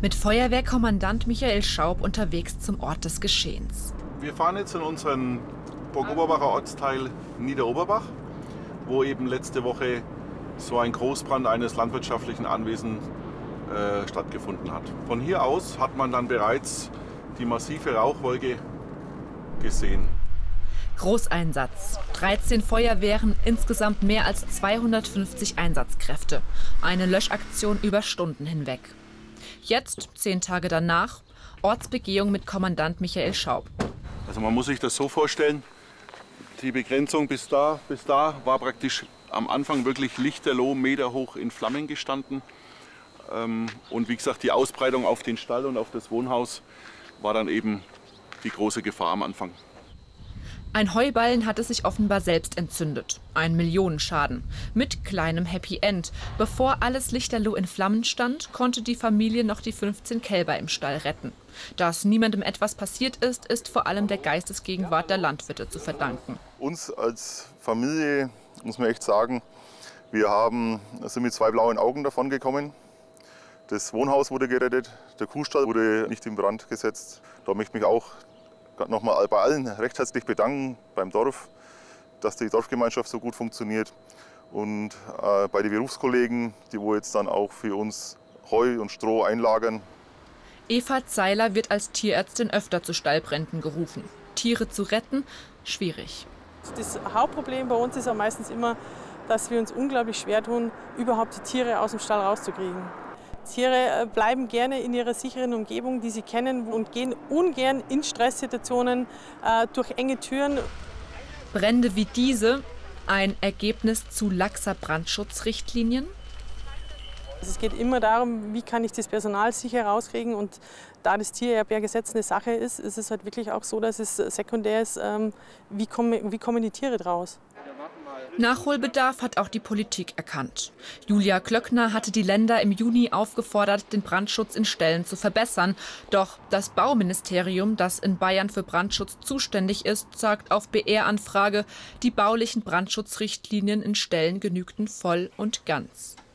Mit Feuerwehrkommandant Michael Schaub unterwegs zum Ort des Geschehens. Wir fahren jetzt in unseren Burgoberbacher Ortsteil Niederoberbach, wo eben letzte Woche so ein Großbrand eines landwirtschaftlichen Anwesens stattgefunden hat. Von hier aus hat man dann bereits die massive Rauchwolke gesehen. Großeinsatz. 13 Feuerwehren, insgesamt mehr als 250 Einsatzkräfte. Eine Löschaktion über Stunden hinweg. Jetzt, 10 Tage danach, Ortsbegehung mit Kommandant Michael Schaub. Also man muss sich das so vorstellen, die Begrenzung bis da war praktisch am Anfang wirklich lichterloh meterhoch in Flammen gestanden. Und wie gesagt, die Ausbreitung auf den Stall und auf das Wohnhaus war dann eben die große Gefahr am Anfang. Ein Heuballen hatte sich offenbar selbst entzündet. Ein Millionenschaden. Mit kleinem Happy End. Bevor alles lichterloh in Flammen stand, konnte die Familie noch die 15 Kälber im Stall retten. Dass niemandem etwas passiert ist, ist vor allem der Geistesgegenwart der Landwirte zu verdanken. Uns als Familie, muss man echt sagen, wir sind mit 2 blauen Augen davon gekommen. Das Wohnhaus wurde gerettet, der Kuhstall wurde nicht in Brand gesetzt. Da möchte ich mich auch nochmal bei allen recht herzlich bedanken, beim Dorf, dass die Dorfgemeinschaft so gut funktioniert. Und bei den Berufskollegen, die wo jetzt dann auch für uns Heu und Stroh einlagern. Eva Zeiler wird als Tierärztin öfter zu Stallbränden gerufen. Tiere zu retten, schwierig. Das Hauptproblem bei uns ist ja meistens immer, dass wir uns unglaublich schwer tun, überhaupt die Tiere aus dem Stall rauszukriegen. Tiere bleiben gerne in ihrer sicheren Umgebung, die sie kennen, und gehen ungern in Stresssituationen durch enge Türen. Brände wie diese, ein Ergebnis zu laxer Brandschutzrichtlinien? Es geht immer darum, wie kann ich das Personal sicher rauskriegen, und da das Tier ja per Gesetz eine Sache ist, ist es halt wirklich auch so, dass es sekundär ist, wie kommen die Tiere draus. Nachholbedarf hat auch die Politik erkannt. Julia Klöckner hatte die Länder im Juni aufgefordert, den Brandschutz in Ställen zu verbessern. Doch das Bauministerium, das in Bayern für Brandschutz zuständig ist, sagt auf BR-Anfrage, die baulichen Brandschutzrichtlinien in Ställen genügten voll und ganz.